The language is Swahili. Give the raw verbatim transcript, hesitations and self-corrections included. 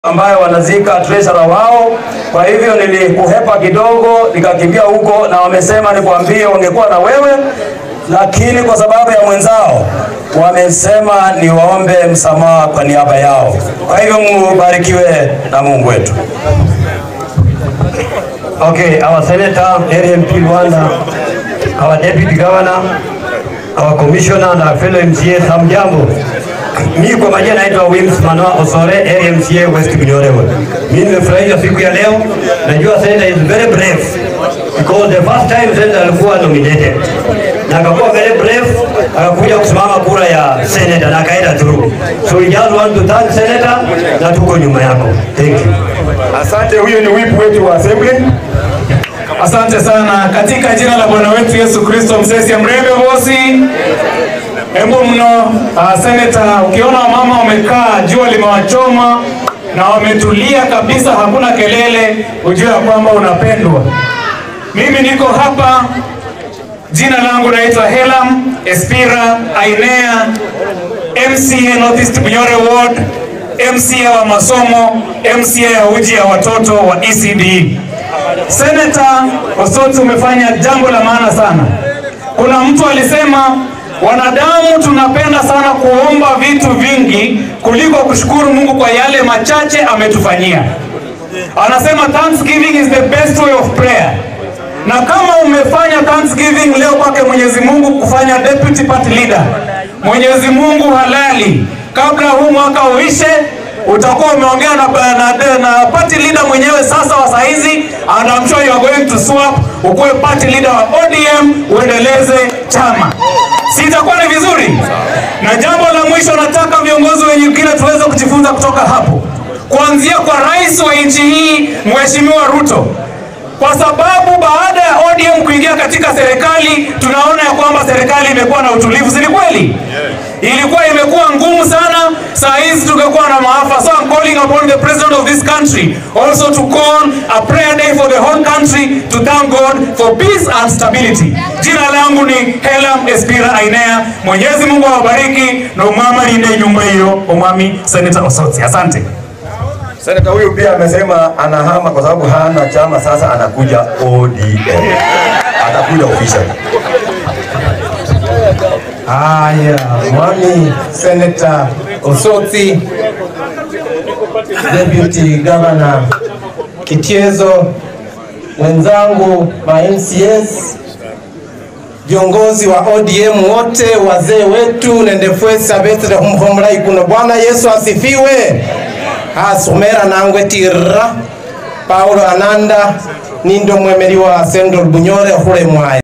ambayo wanazika treasurer wao. Kwa hivyo nilikuhepa kidogo nikakimbia huko, na wamesema nikwambie wangekuwa na wewe, lakini kwa sababu ya mwenzao wamesema niwaombe msamaha kwa niaba yao. Kwa hivyo mbarikiwe na Mungu wetu. Okay, our senator, area M P Rwanda, our deputy governor, our commissioner and our fellow M C A, hamjambo. Mimi kwa majina naitwa Wills Manoa Osore, area M C A West Kinyorewe. Mimi nimefurahia siku ya leo. Najua senator is very brave because the first time senator alikuwa nominated. Na akakuwa very brave, akakuja kusimama kura ya senator na akaenda through. So we just want to thank senator na tuko nyuma yako. Thank you. Asante, huyo ni whip wetu wa assembly. Asante sana katika jina la Bwana wetu Yesu Kristo. Msesi mrebe bosi. Embo mno uh, senator, ukiona mama wamekaa jua limewachoma na wametulia kabisa, hakuna kelele, ujue kwamba unapendwa. Mimi niko hapa, jina langu naitwa Herman Espira Ainea, M C A Northeast Manyora Ward, M C A wa masomo, M C A ya uji ya watoto wa E C D. Senator Osotsi, umefanya jambo la maana sana. Kuna mtu alisema wanadamu tunapenda sana kuomba vitu vingi kuliko kushukuru Mungu kwa yale machache ametufanyia. Anasema Thanksgiving is the best way of prayer. Na kama umefanya Thanksgiving leo kwake Mwenyezi Mungu kufanya deputy party leader, Mwenyezi Mungu halali, kabla huu mwaka uishe utakuwa umeongea na, na, na party leader mwenyewe sasa wa Saiz, and I'm sure you are going to swap ukuwe party leader wa O D M uendeleze chama. Sitakuwa ni vizuri? Na jambo la mwisho, nataka viongozi wengine tuweze kujifunza kutoka hapo, kuanzia kwa rais wa nchi hii Mheshimiwa Ruto, kwa sababu baada ya O D M kuingia katika serikali tunaona ya kwamba serikali imekuwa na utulivu. Si kweli? Ilikuwa imekuwa ngumu sana, Saiz tungekuwa na maafa. So I'm calling upon the president of this country also to call a prayer day for the whole country to thank God for peace and stability. Jina langu ni Herman Espira Ainea. Mwenyezi Mungu awabariki na umama linde nyumba hiyo. Umami Senator Osotsi. Asante. Senator huyu pia amesema anahama kwa sababu hana chama, sasa anakuja O D M. Atakuja official. Haya, mwami Senator Osotsi, Deputy Governor Kitiezo, wenzangu ma M C S, viongozi wa O D M wote, wazee wetu, nendefwesa betre humhomrai kuna. Bwana Yesu asifiwe. Asumera nangwe tira Paulo Ananda nindo mwemeri wa Central Bunyore hule mwae.